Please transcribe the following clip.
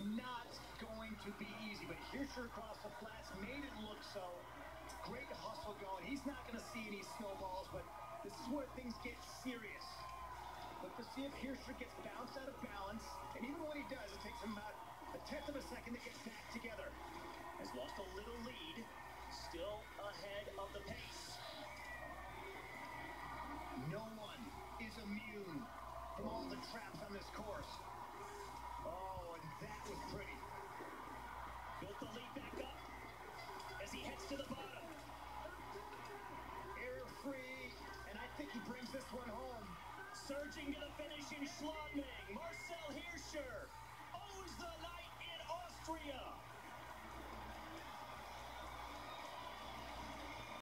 not going to be easy, but Hirscher across the flats made it look so. Great hustle going. He's not going to see any snowballs, but this is where things get serious. Look to see if Hirscher gets bounced out of balance, and even when he does, it takes him about a tenth of a second to get back together. Has lost a little lead, still ahead of the pace. No one is immune from all the traps on this course. Oh, and that was pretty. Built the lead back up as he heads to the bottom. Error free, and I think he brings this one home. Surging to the finish in Schladming, Marcel Hirscher owns the night in Austria.